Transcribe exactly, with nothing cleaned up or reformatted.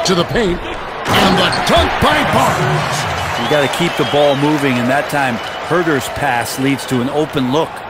to the paint, and the dunk by Barnes. You got to keep the ball moving, and that time Huerter's pass leads to an open look.